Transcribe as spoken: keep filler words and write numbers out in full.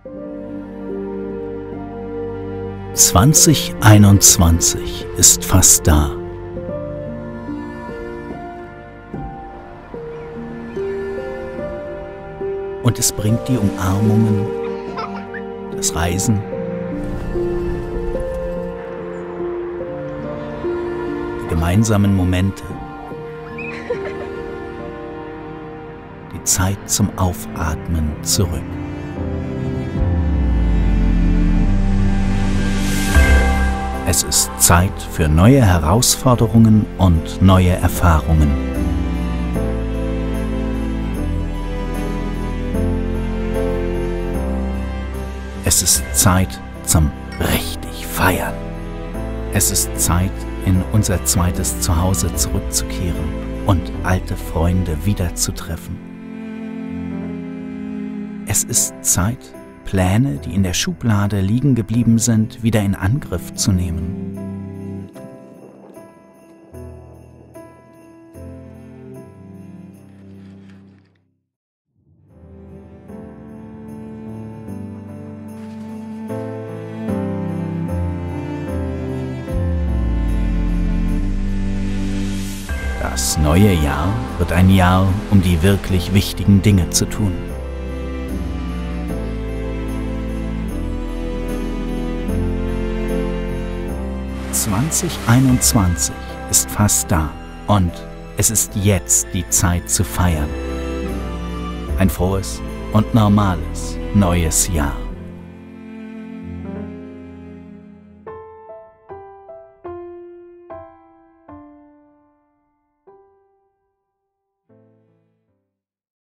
zwanzig einundzwanzig ist fast da. Und es bringt die Umarmungen, das Reisen, die gemeinsamen Momente, die Zeit zum Aufatmen zurück. Es ist Zeit für neue Herausforderungen und neue Erfahrungen. Es ist Zeit zum richtig Feiern. Es ist Zeit, in unser zweites Zuhause zurückzukehren und alte Freunde wiederzutreffen. Es ist Zeit, Pläne, die in der Schublade liegen geblieben sind, wieder in Angriff zu nehmen. Das neue Jahr wird ein Jahr, um die wirklich wichtigen Dinge zu tun. zwanzig einundzwanzig ist fast da und es ist jetzt die Zeit zu feiern. Ein frohes und normales neues Jahr.